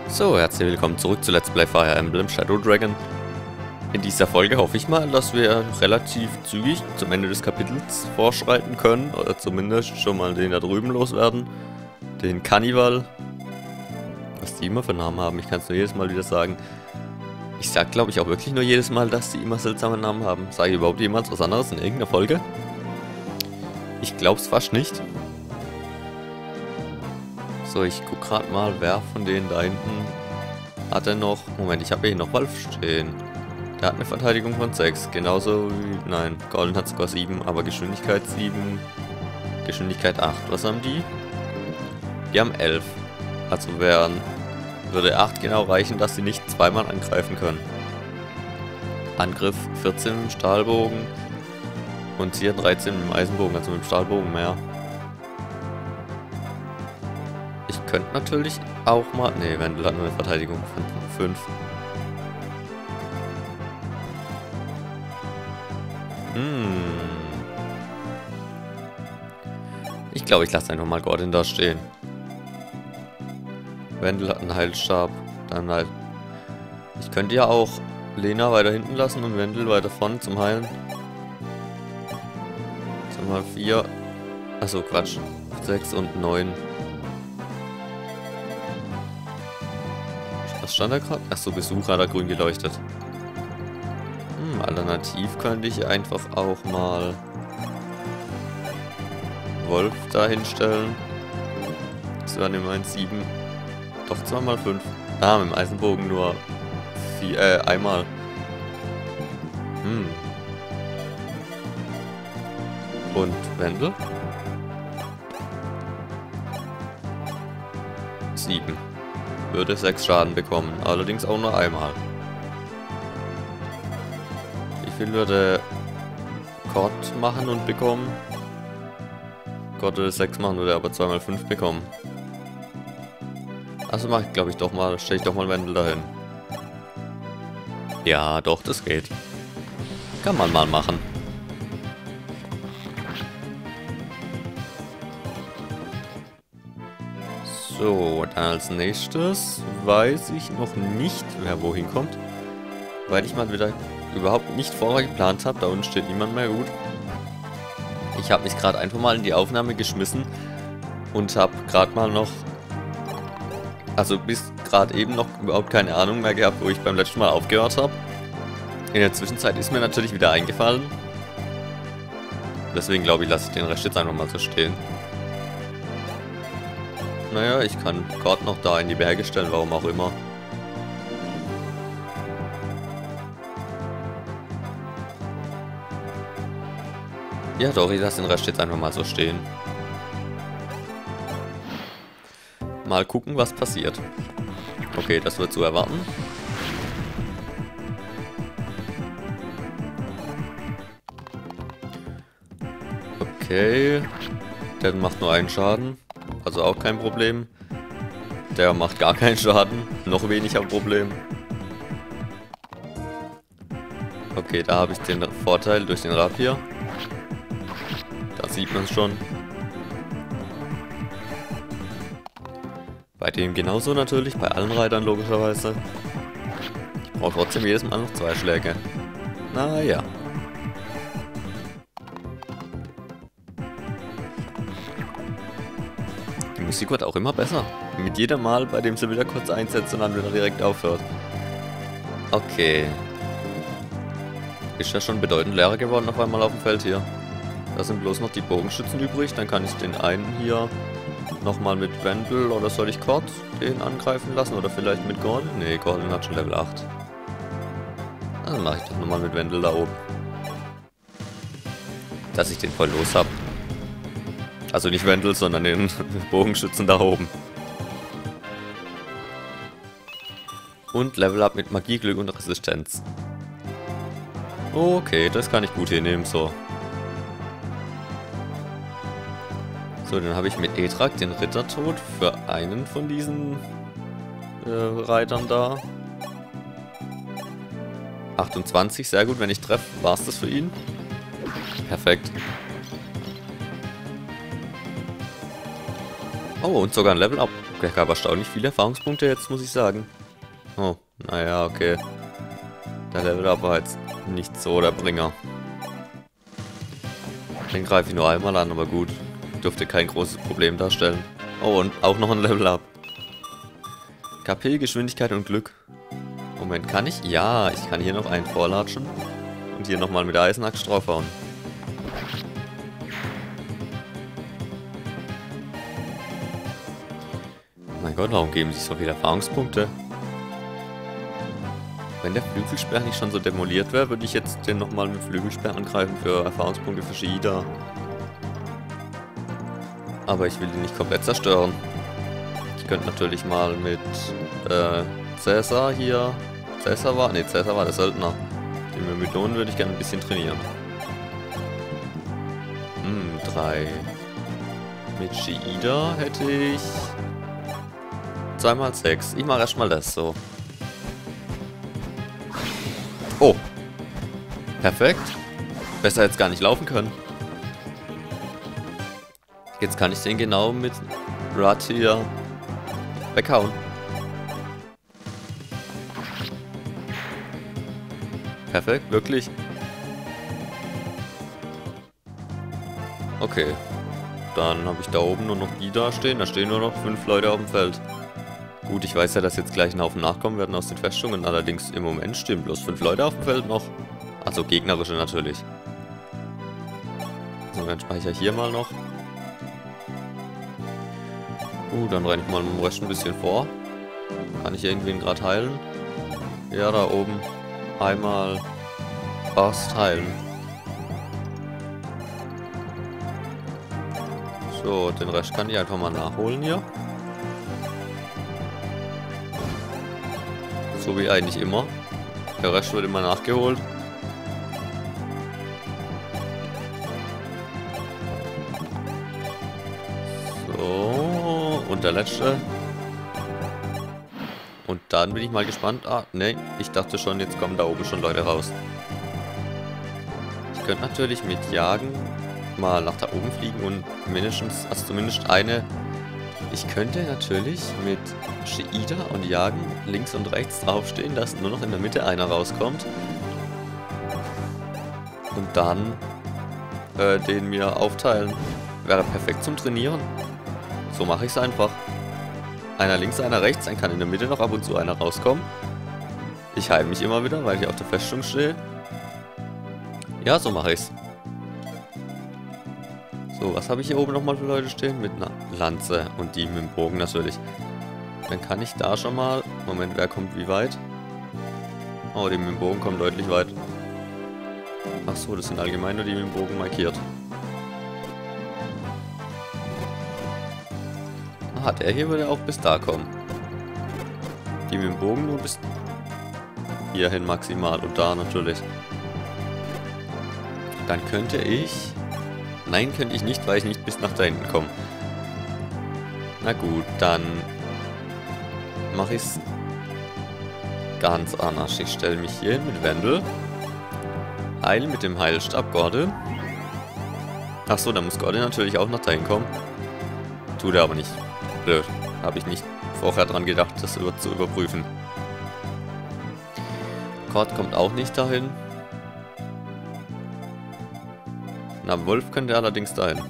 So, herzlich willkommen zurück zu Let's Play Fire Emblem Shadow Dragon. In dieser Folge hoffe ich mal, dass wir relativ zügig zum Ende des Kapitels vorschreiten können. Oder zumindest schon mal den da drüben loswerden. Den Kannibal. Was die immer für Namen haben, ich kann es nur jedes Mal wieder sagen. Ich sag glaube ich auch wirklich nur jedes Mal, dass die immer seltsame Namen haben. Sage ich überhaupt jemals was anderes in irgendeiner Folge? Ich glaube es fast nicht. So, ich guck gerade mal, wer von denen da hinten hat er noch... Moment, ich habe hier noch Wolf stehen. Der hat eine Verteidigung von 6. Genauso wie... Nein, Golden hat sogar 7, aber Geschwindigkeit 7. Geschwindigkeit 8. Was haben die? Die haben 11. Also würde 8 genau reichen, dass sie nicht zweimal angreifen können. Angriff 14 mit dem Stahlbogen. Und sie hat 13 mit dem Eisenbogen, also mit dem Stahlbogen mehr. Ich könnte natürlich auch mal... Ne, Wendel hat nur eine Verteidigung von 5. Ich glaube, ich lasse einfach mal Gordon da stehen. Wendel hat einen Heilstab. Dann halt... Ich könnte ja auch Lena weiter hinten lassen und Wendel weiter vorne zum Heilen. So, mal 4. Achso, Quatsch. 6 und 9. Was stand da gerade? Achso, Besucher hat da grün geleuchtet. Alternativ könnte ich einfach auch mal Wolf da hinstellen. Das wären immerhin 7. Doch 2 mal 5. Ah, mit dem Eisenbogen nur 4, einmal. Und Wendel? 7. Würde 6 Schaden bekommen, allerdings auch nur einmal. Wie viel würde Gott machen und bekommen? Gott würde 6 machen, würde aber 2 mal 5 bekommen. Also mache ich glaube ich doch mal, stelle ich doch mal Wendel dahin. Ja, doch, das geht. Kann man mal machen. So, dann als nächstes weiß ich noch nicht, wer wohin kommt. Weil ich mal wieder überhaupt nicht vorher geplant habe. Da unten steht niemand mehr, gut. Ich habe mich gerade einfach mal in die Aufnahme geschmissen und habe gerade mal noch, also bis gerade eben noch überhaupt keine Ahnung mehr gehabt, wo ich beim letzten Mal aufgehört habe. In der Zwischenzeit ist mir natürlich wieder eingefallen. Deswegen glaube ich, lasse ich den Rest jetzt einfach mal so stehen. Naja, ich kann Gott noch da in die Berge stellen, warum auch immer. Ja doch, ich lasse den Rest jetzt einfach mal so stehen. Mal gucken, was passiert. Okay, das wird zu erwarten. Okay. Der macht nur einen Schaden. Also auch kein Problem. Der macht gar keinen Schaden. Noch weniger Problem. Okay, da habe ich den Vorteil durch den Rapier. Da sieht man es schon. Bei dem genauso natürlich, bei allen Reitern logischerweise. Ich brauche trotzdem jedes Mal noch 2 Schläge. Naja. Die Musik wird auch immer besser. Mit jedem Mal, bei dem sie wieder kurz einsetzt und dann wieder direkt aufhört. Okay. Ist ja schon bedeutend leerer geworden auf einmal auf dem Feld hier. Da sind bloß noch die Bogenschützen übrig. Dann kann ich den einen hier nochmal mit Wendel oder soll ich Cord den angreifen lassen? Oder vielleicht mit Gordon? Ne, Gordon hat schon Level 8. Dann mache ich doch nochmal mit Wendel da oben. Dass ich den voll los habe. Also nicht Wendel, sondern den Bogenschützen da oben. Und Level Up mit Magie, Glück und Resistenz. Okay, das kann ich gut hier nehmen, so. So, dann habe ich mit Etrak den Rittertod für einen von diesen Reitern da. 28, sehr gut, wenn ich treffe, war es das für ihn. Perfekt. Oh, und sogar ein Level Up. Der gab erstaunlich viele Erfahrungspunkte jetzt, muss ich sagen. Oh, naja, okay. Der Level aber jetzt nicht so der Bringer. Den greife ich nur einmal an, aber gut. Dürfte kein großes Problem darstellen. Oh, und auch noch ein Level Up. KP, Geschwindigkeit und Glück. Moment, kann ich? Ja, ich kann hier noch einen vorlatschen. Und hier nochmal mit der Eisenaxt draufhauen. Mein Gott, warum geben sich so viele Erfahrungspunkte? Wenn der Flügelsperr nicht schon so demoliert wäre, würde ich jetzt den nochmal mit Flügelsperr angreifen für Erfahrungspunkte für Shida. Aber ich will ihn nicht komplett zerstören. Ich könnte natürlich mal mit Cäsar hier... Cäsar war der Söldner. Den Myrmidon würde ich gerne ein bisschen trainieren. 3. Mit Shida hätte ich... 2x6. Ich mache erstmal das so. Oh. Perfekt. Besser jetzt gar nicht laufen können. Jetzt kann ich den genau mit Rad hier weghauen. Perfekt, wirklich. Okay. Dann habe ich da oben nur noch die da stehen. Da stehen nur noch 5 Leute auf dem Feld. Gut, ich weiß ja, dass jetzt gleich ein Haufen nachkommen werden aus den Festungen. Allerdings im Moment stehen bloß 5 Leute auf dem Feld noch. Also gegnerische natürlich. So, dann speichere ich hier mal noch. Dann renne ich mal mit dem Rest ein bisschen vor. Kann ich irgendwen gerade heilen? Ja, da oben. Einmal fast heilen. So, den Rest kann ich einfach mal nachholen hier. So wie eigentlich immer. Der Rest wird immer nachgeholt. So, und der letzte. Und dann bin ich mal gespannt. Ah, ne, ich dachte schon, jetzt kommen da oben schon Leute raus. Ich könnte natürlich mit Jagen mal nach da oben fliegen und mindestens, also zumindest eine... Ich könnte natürlich mit Shida und Jagen links und rechts draufstehen, dass nur noch in der Mitte einer rauskommt. Und dann den mir aufteilen. Wäre perfekt zum Trainieren. So mache ich es einfach. Einer links, einer rechts, dann kann in der Mitte noch ab und zu einer rauskommen. Ich heile mich immer wieder, weil ich auf der Festung stehe. Ja, so mache ich's. So, was habe ich hier oben nochmal für Leute stehen? Mit einer Lanze und die mit dem Bogen natürlich. Dann kann ich da schon mal... Moment, wer kommt wie weit? Oh, die mit dem Bogen kommen deutlich weit. Ach so, das sind allgemein nur die mit dem Bogen markiert. Ah, der hier würde auch bis da kommen. Die mit dem Bogen nur bis hierhin maximal und da natürlich. Dann könnte ich... Nein, könnte ich nicht, weil ich nicht bis nach da hinten komme. Na gut, dann mache ich es ganz anders. Ich stelle mich hier hin mit Wendel. Heil mit dem Heilstab Gorde. Achso, da muss Gorde natürlich auch noch dahin kommen. Tut er aber nicht. Blöd. Habe ich nicht vorher dran gedacht, das zu überprüfen. Cord kommt auch nicht dahin. Na, Wolf könnte allerdings dahin.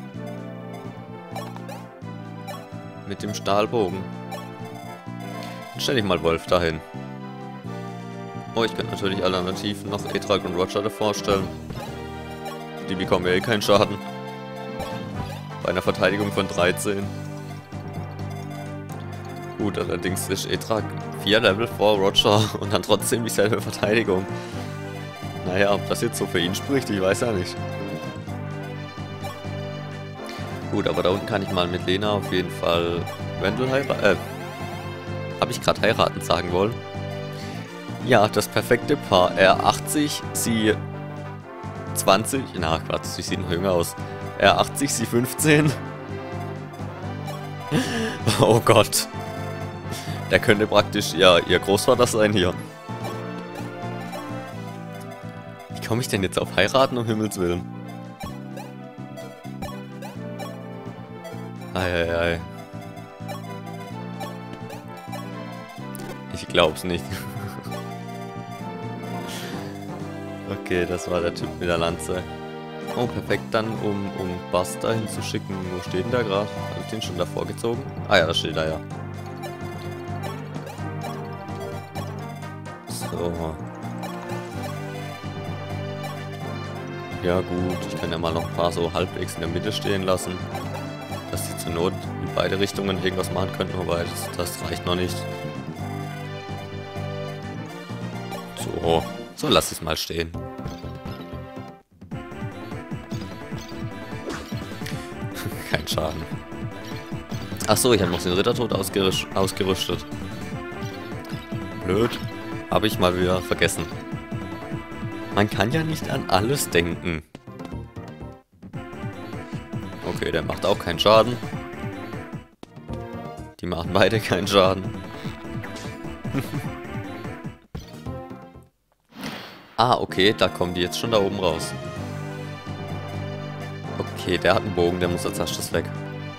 Mit dem Stahlbogen. Dann stelle ich mal Wolf dahin. Oh, ich könnte natürlich alternativ noch Etrak und Roger davor stellen. Die bekommen ja eh keinen Schaden. Bei einer Verteidigung von 13. Gut, allerdings ist Etrak 4 Level vor Roger und dann trotzdem dieselbe Verteidigung. Naja, ob das jetzt so für ihn spricht, ich weiß ja nicht. Gut, aber da unten kann ich mal mit Lena auf jeden Fall Wendel heiraten. Habe ich gerade heiraten sagen wollen? Ja, das perfekte Paar. Er 80, sie 20. Na, Quatsch, sie sieht noch jünger aus. Er 80, sie 15. Oh Gott. Der könnte praktisch ja ihr Großvater sein hier. Wie komme ich denn jetzt auf heiraten, um Himmels Willen? Eieiei. Ich glaub's nicht. Okay, das war der Typ mit der Lanze. Oh, perfekt dann, um Bass dahin zu schicken. Wo steht denn der gerade? Habe ich den schon davor gezogen? Ah ja, da steht er ja. So. Ja gut, ich kann ja mal noch ein paar so halbwegs in der Mitte stehen lassen. Dass die zur Not in beide Richtungen irgendwas machen könnten, wobei das reicht noch nicht. So lass ich es mal stehen. Kein Schaden. Achso, ich habe noch den Rittertod ausgerüstet. Blöd. Habe ich mal wieder vergessen. Man kann ja nicht an alles denken. Okay, der macht auch keinen Schaden. Die machen beide keinen Schaden. Ah, okay, da kommen die jetzt schon da oben raus. Okay, der hat einen Bogen, der muss als erstes weg.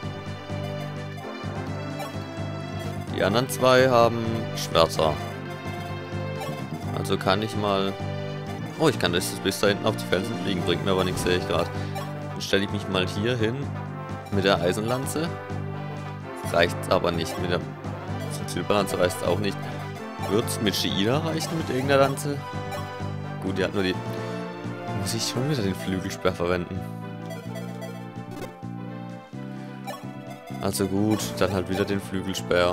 Die anderen zwei haben Schwerter. Also kann ich mal... Oh, ich kann das bis da hinten auf die Felsen fliegen, bringt mir aber nichts, sehe ich gerade. Dann stelle ich mich mal hier hin mit der Eisenlanze. Reicht aber nicht mit der Silberlanze, reicht auch nicht. Wird es mit Sheila reichen, mit irgendeiner Lanze? Gut, die hat nur die... Muss ich schon wieder den Flügelsperr verwenden? Also gut, dann halt wieder den Flügelsperr.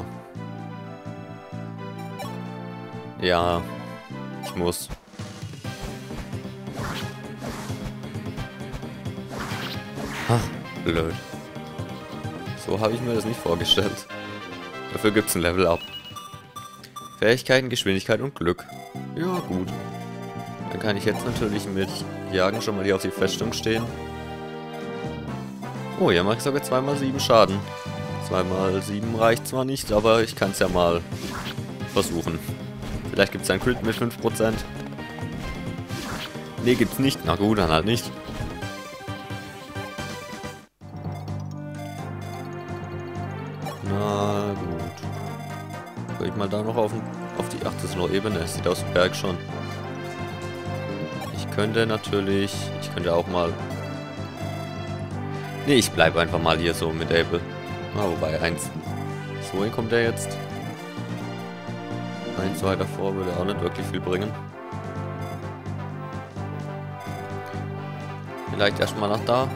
Ja, ich muss. Ach, blöd. So habe ich mir das nicht vorgestellt. Dafür gibt es ein Level-Up. Fähigkeiten, Geschwindigkeit und Glück. Ja, gut. Dann kann ich jetzt natürlich mit Jagen schon mal hier auf die Festung stehen. Oh, hier mache ich sogar 2x7 Schaden. 2x7 reicht zwar nicht, aber ich kann es ja mal versuchen. Vielleicht gibt es einen Crit mit 5%. Ne, gibt's nicht. Na gut, dann halt nicht. Na gut. Guck ich mal da noch auf die... Ach, das ist noch Ebene. Das sieht aus dem Berg schon. Ich könnte natürlich... Ich könnte auch mal... Ne, ich bleibe einfach mal hier so mit Able. Ah, wobei, 1. So, hier kommt der jetzt. 1 weiter vor würde auch nicht wirklich viel bringen. Vielleicht erstmal nach da.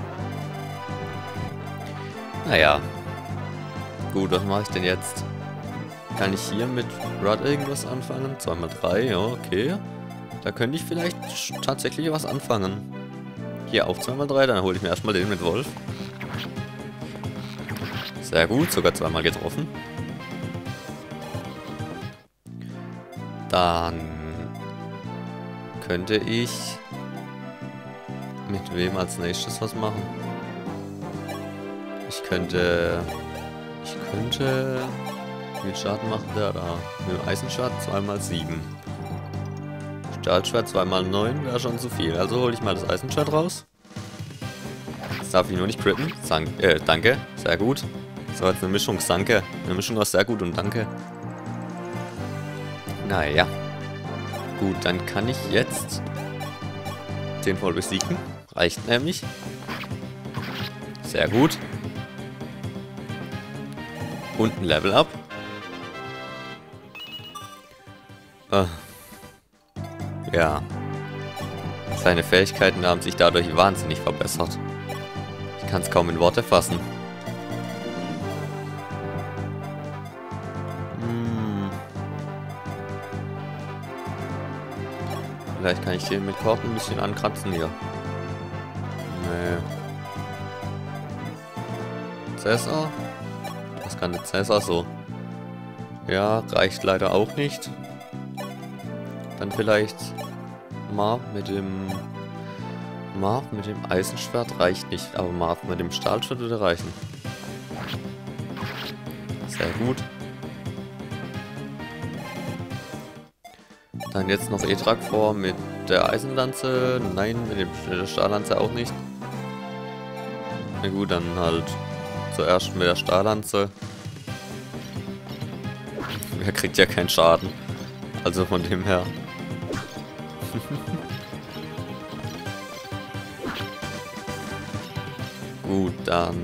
Naja. Gut, was mache ich denn jetzt? Kann ich hier mit Rod irgendwas anfangen? 2x3, ja, okay. Da könnte ich vielleicht tatsächlich was anfangen. Hier auf 2x3, dann hole ich mir erstmal den mit Wolf. Sehr gut, sogar zweimal getroffen. Dann könnte ich mit wem als nächstes was machen? Ich könnte... Wie viel Schaden macht der da? Mit dem Eisenschwert 2x7. Stahlschwert 2x9 wäre schon zu viel. Also hole ich mal das Eisenschwert raus. Jetzt darf ich nur nicht critten. Danke. Sehr gut. Das war jetzt eine Mischung. Danke. Eine Mischung aus sehr gut und danke. Naja. Gut, dann kann ich jetzt den voll besiegen. Reicht nämlich. Sehr gut. Und ein Level Up. Ja. Seine Fähigkeiten haben sich dadurch wahnsinnig verbessert. Ich kann es kaum in Worte fassen. Vielleicht kann ich den mit Karten ein bisschen ankratzen hier. Nee. Cäsar? Was kann der Cäsar so? Ja, reicht leider auch nicht. Dann vielleicht Marv mit dem Eisenschwert reicht nicht, aber Marv mit dem Stahlschwert würde reichen. Sehr gut. Dann jetzt noch Etrak vor mit der Eisenlanze. Nein, mit der Stahllanze auch nicht. Na gut, dann halt zuerst mit der Stahllanze. Er kriegt ja keinen Schaden. Also von dem her. Gut, dann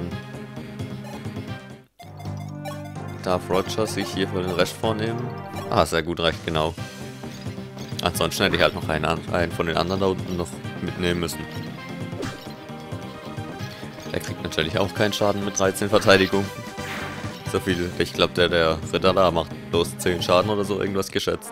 darf Roger sich hier für den Rest vornehmen. Ah, sehr gut, recht genau. Ansonsten hätte ich halt noch einen von den anderen da unten noch mitnehmen müssen. Der kriegt natürlich auch keinen Schaden mit 13 Verteidigung. So viel, ich glaube der Ritter da macht bloß 10 Schaden oder so, irgendwas geschätzt.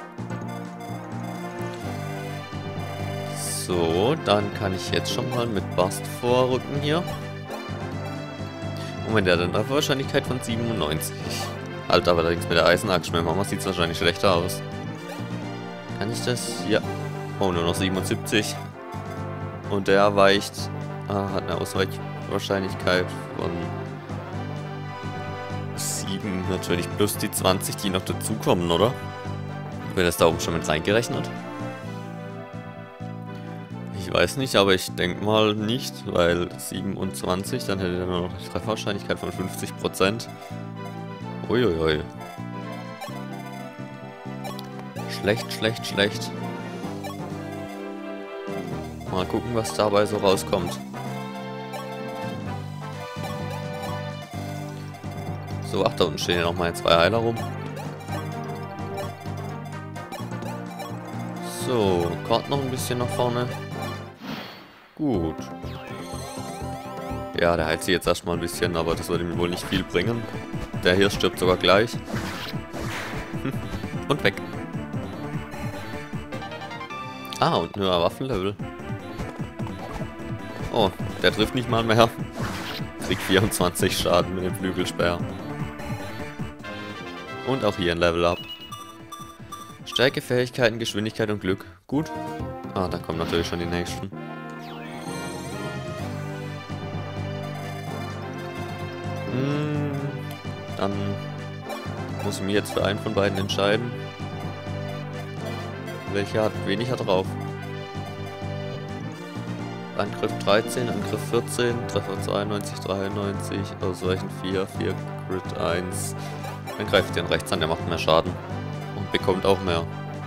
So, dann kann ich jetzt schon mal mit Bast vorrücken hier. Moment, der hat eine Wahrscheinlichkeit von 97. Halt aber allerdings mit der Eisenachse. Mit Mama sieht es wahrscheinlich schlechter aus. Kann ich das? Ja. Oh, nur noch 77. Und der weicht... hat eine Ausweichwahrscheinlichkeit von 7 natürlich. Plus die 20, die noch dazukommen, oder? Wird das da oben schon mit reingerechnet? Ich weiß nicht, aber ich denke mal nicht, weil 27, dann hätte er nur noch eine Trefferwahrscheinlichkeit von 50%. Uiuiui. Schlecht, schlecht, schlecht. Mal gucken, was dabei so rauskommt. So, ach, da unten stehen ja noch mal 2 Heiler rum. So, Kart noch ein bisschen nach vorne. Gut. Ja, der heilt sich jetzt erstmal ein bisschen, aber das wird ihm wohl nicht viel bringen. Der hier stirbt sogar gleich. Und weg. Ah, und ein höherer Waffenlevel. Oh, der trifft nicht mal mehr. Kriegt 24 Schaden mit dem Flügelspeer. Und auch hier ein Level up. Stärke, Fähigkeiten, Geschwindigkeit und Glück. Gut. Ah, da kommen natürlich schon die nächsten. Dann muss ich mich jetzt für einen von beiden entscheiden. Welcher hat weniger drauf? Angriff 13, Angriff 14, Treffer 92, 93, Ausweichen 4, 4, Crit 1. Dann greife ich den rechts an, der macht mehr Schaden. Und bekommt auch mehr.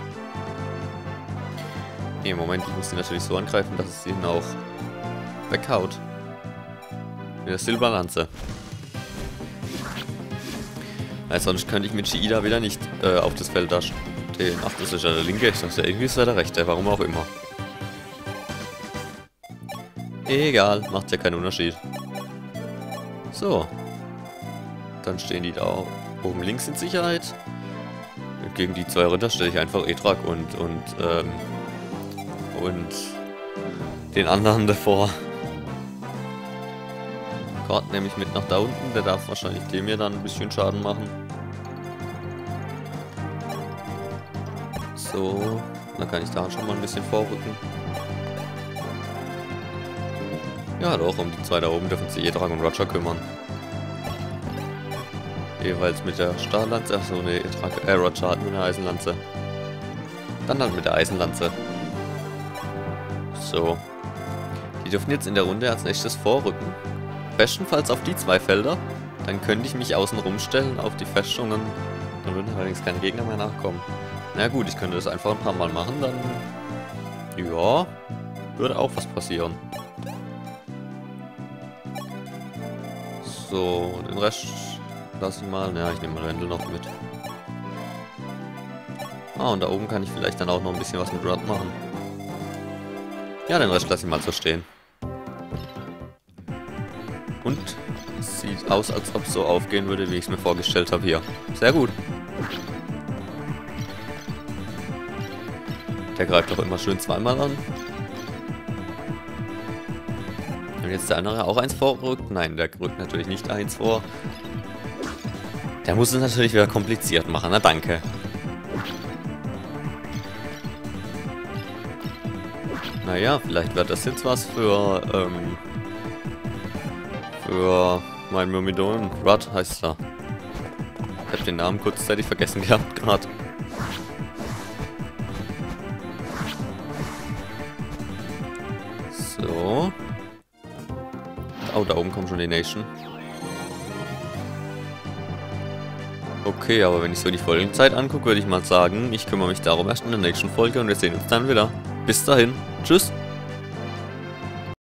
Ne, Moment, ich muss den natürlich so angreifen, dass es ihn auch weghaut. Mit der Silberlanze. Weil sonst könnte ich mit Shiida wieder nicht auf das Feld da stehen. Ach, das ist ja der linke. Ich dachte, irgendwie ist er der rechte. Warum auch immer. Egal, macht ja keinen Unterschied. So. Dann stehen die da oben links in Sicherheit. Und gegen die 2 Ritter stelle ich einfach Etrak und den anderen davor. Gott nehme ich mit nach da unten. Der darf wahrscheinlich dem hier dann ein bisschen Schaden machen. So, dann kann ich da schon mal ein bisschen vorrücken. Ja, doch, um die 2 da oben dürfen sich Etrak und Roger kümmern. Jeweils mit der Stahllanze. Achso, ne, Roger hat nur eine Eisenlanze. Dann mit der Eisenlanze. So. Die dürfen jetzt in der Runde als nächstes vorrücken. Bestenfalls auf die 2 Felder. Dann könnte ich mich außen rumstellen auf die Festungen. Dann würden allerdings keine Gegner mehr nachkommen. Na gut, ich könnte das einfach ein paar Mal machen, dann... Ja, würde auch was passieren. So, den Rest lasse ich mal. Ja, ich nehme mal Wendel noch mit. Ah, und da oben kann ich vielleicht dann auch noch ein bisschen was mit Rod machen. Ja, den Rest lasse ich mal so stehen. Und sieht aus, als ob es so aufgehen würde, wie ich es mir vorgestellt habe hier. Sehr gut. Der greift doch immer schön zweimal an. Und jetzt der andere auch eins vorrückt. Nein, der rückt natürlich nicht eins vor. Der muss es natürlich wieder kompliziert machen. Na danke. Naja, vielleicht wird das jetzt was für mein Myrmidon. Rod heißt er. Ich habe den Namen kurzzeitig vergessen gehabt gerade. So. Oh, da oben kommt schon die Nation. Okay, aber wenn ich so die Folgenzeit angucke, würde ich mal sagen, ich kümmere mich darum erst in der nächsten Folge und wir sehen uns dann wieder. Bis dahin. Tschüss.